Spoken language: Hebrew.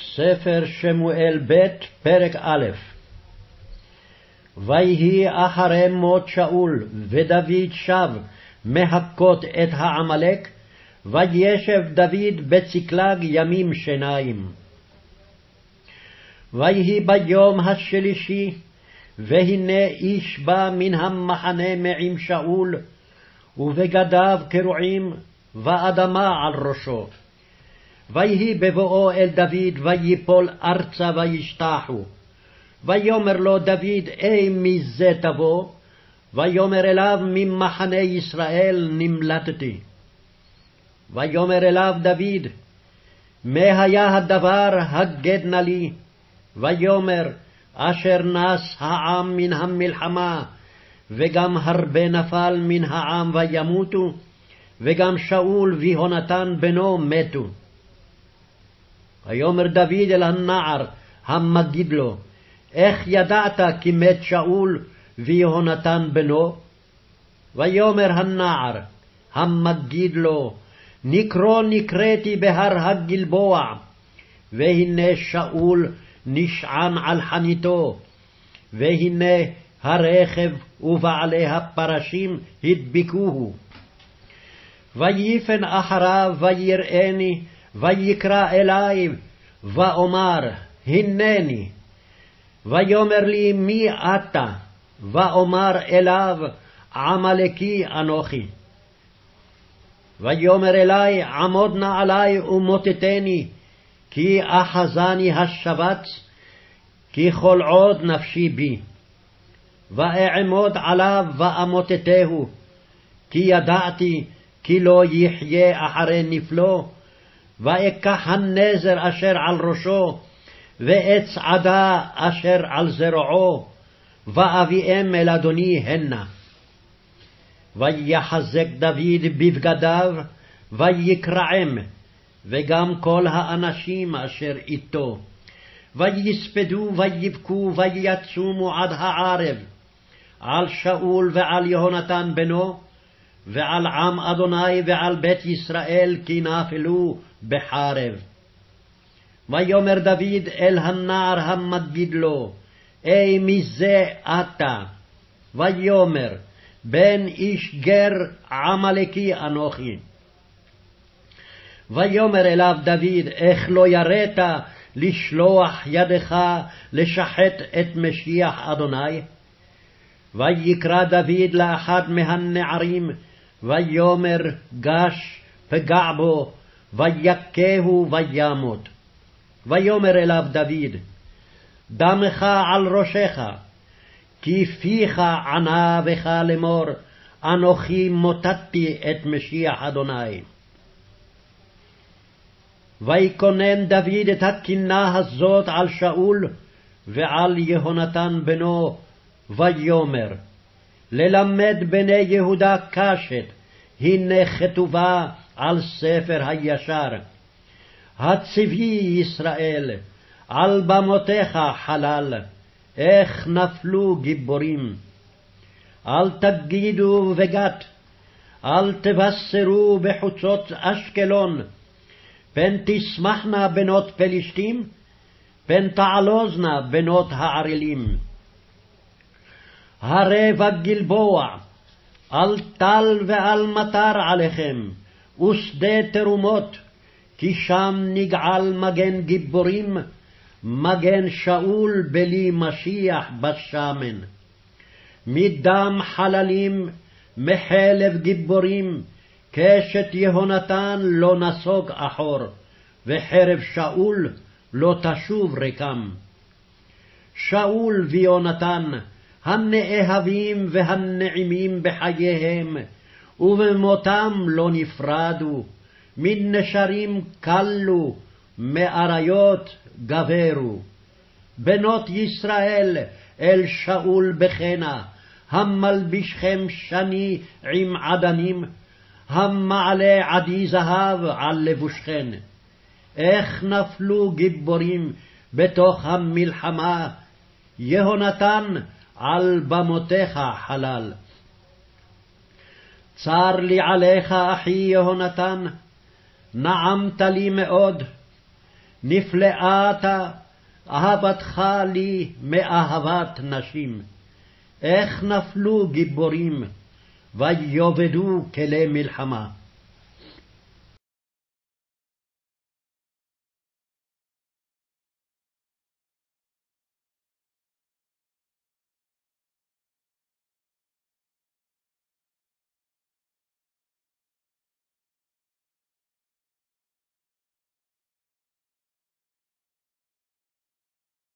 ספר שמואל ב' פרק א'. ויהי אחרי מות שאול ודוד שב מהכות את העמלק, וישב דוד בצקלג ימים שניים. ויהי ביום השלישי, והנה איש בא מן המחנה מעם שאול, ובגדיו קרועים, ואדמה על ראשו. ויהי בבואו אל דוד, ויפול ארצה וישתחו. ויאמר לו דוד, אי מזה תבוא? ויאמר אליו, ממחנה ישראל נמלטתי. ויאמר אליו דוד, מה היה הדבר הגד נא לי? ויאמר, אשר נס העם מן המלחמה, וגם הרבה נפל מן העם וימותו, וגם שאול ויהונתן בנו מתו. ויאמר דוד אל הנער המגיד לו, איך ידעת כי מת שאול ויהונתן בנו? ויאמר הנער המגיד לו, נקראתי בהר הגלבוע, והנה שאול נשען על חניתו, והנה הרכב ובעלי הפרשים הדביקוהו. ויפן אחריו ויראני, ויקרא אלי, ואומר, הנני. ויאמר לי, מי אתה? ואומר אליו, עמלקי אנוכי. ויאמר אלי, עמוד נא עלי ומוטטני, כי אחזני השבץ, כי כל עוד נפשי בי. ואעמוד עליו ואמוטטהו, כי ידעתי כי לא יחיה אחרי נפלו, ואקח הנזר אשר על ראשו, ועץ עדה אשר על זרועו, ואביאם אל אדוני הנה. ויחזק דוד בבגדיו, ויקרעם, וגם כל האנשים אשר איתו. ויספדו ויבכו ויצומו עד הערב, על שאול ועל יהונתן בנו, ועל עם אדוני ועל בית ישראל, כי נפלו בחרב. ויאמר דוד אל הנער המגיד לו, אי מזה אתה? ויאמר, בן איש גר עמלקי אנוכי. ויאמר אליו דוד, איך לא יראת לשלוח ידך לשחט את משיח אדוני? ויקרא דוד לאחד מהנערים, ויאמר, גש פגע בו, ויכהו וימות. ויאמר אליו דוד, דמך על ראשך, כי פיך ענה בך לאמור, אנוכי מוטטתי את משיח אדוני. ויקונן דוד את הקינה הזאת על שאול ועל יהונתן בנו, ויאמר, ללמד בני יהודה קשת, הנה כתובה על ספר הישר. הצבי ישראל, על במותיך חלל, איך נפלו גיבורים. אל תגידו בגת, אל תבשרו בחוצות אשקלון, פן תשמחנה בנות פלישתים, פן תעלוזנה בנות הערלים. הרי בגלבוע, אל טל ואל מטר עליכם, ושדה תרומות, כי שם נגעל מגן גיבורים, מגן שאול בלי משיח בשמן. מדם חללים, מחלב גיבורים, קשת יהונתן לא נסוג אחור, וחרב שאול לא תשוב ריקם. שאול ויהונתן, הנאהבים והנעימים בחייהם, ובמותם לא נפרדו, מן נשרים קלו, מאריות גברו. בנות ישראל אל שאול בחנה, המלבישכם שני עם עדנים, המעלה עדי זהב על לבושכן. איך נפלו גיבורים בתוך המלחמה, יהונתן על במותיך חלל. צר לי עליך אחי יהונתן, נעמת לי מאוד, נפלאת אהבתך לי מאהבת נשים. איך נפלו גיבורים, ויובדו כלי מלחמה.